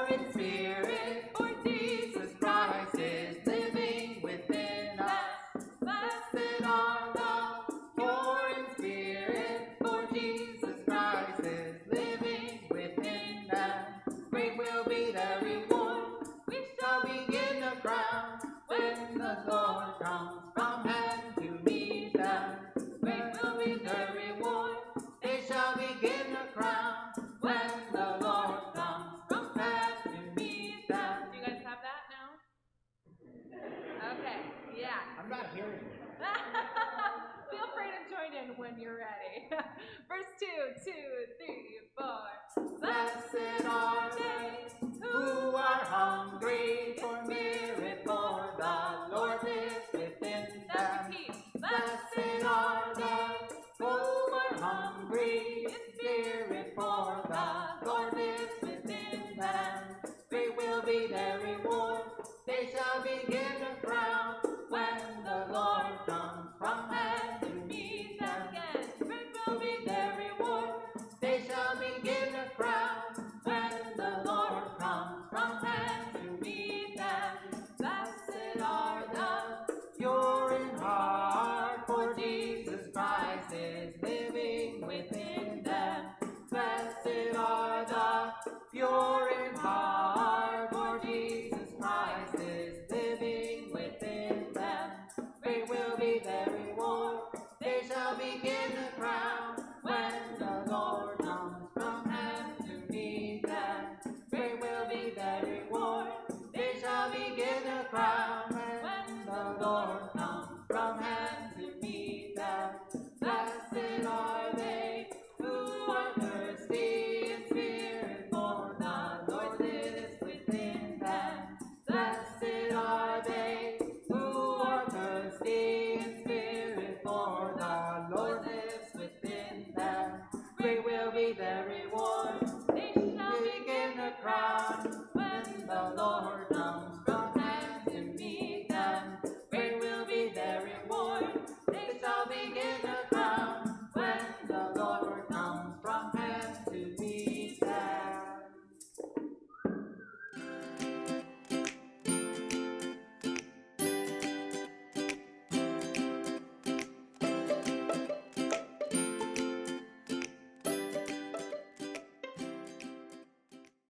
in spirit, for Jesus Christ is living within us. Blessed are the poor in spirit, for Jesus Christ is living within them. Great will be the reward, we shall begin the crown when the Lord comes.